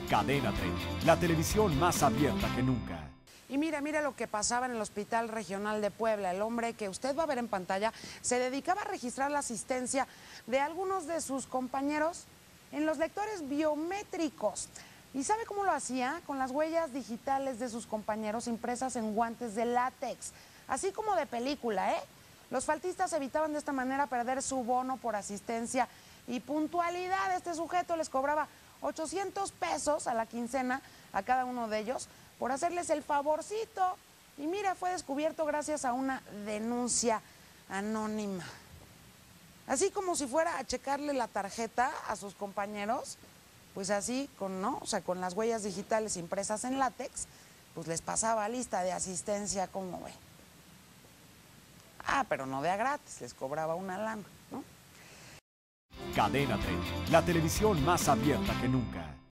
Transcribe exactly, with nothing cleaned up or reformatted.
Cadena treinta, la televisión más abierta que nunca. Y mira, mira lo que pasaba en el Hospital Regional de Puebla. El hombre que usted va a ver en pantalla se dedicaba a registrar la asistencia de algunos de sus compañeros en los lectores biométricos. ¿Y sabe cómo lo hacía? Con las huellas digitales de sus compañeros impresas en guantes de látex, así como de película, ¿eh? Los faltistas evitaban de esta manera perder su bono por asistencia y puntualidad. Este sujeto les cobraba ochocientos pesos a la quincena a cada uno de ellos por hacerles el favorcito. Y mira, fue descubierto gracias a una denuncia anónima. Así como si fuera a checarle la tarjeta a sus compañeros, pues así, con, ¿no? O sea, con las huellas digitales impresas en látex, pues les pasaba lista de asistencia, como ve. Ah, pero no de a gratis, les cobraba una lana, ¿no? Cadena treinta, la televisión más abierta que nunca.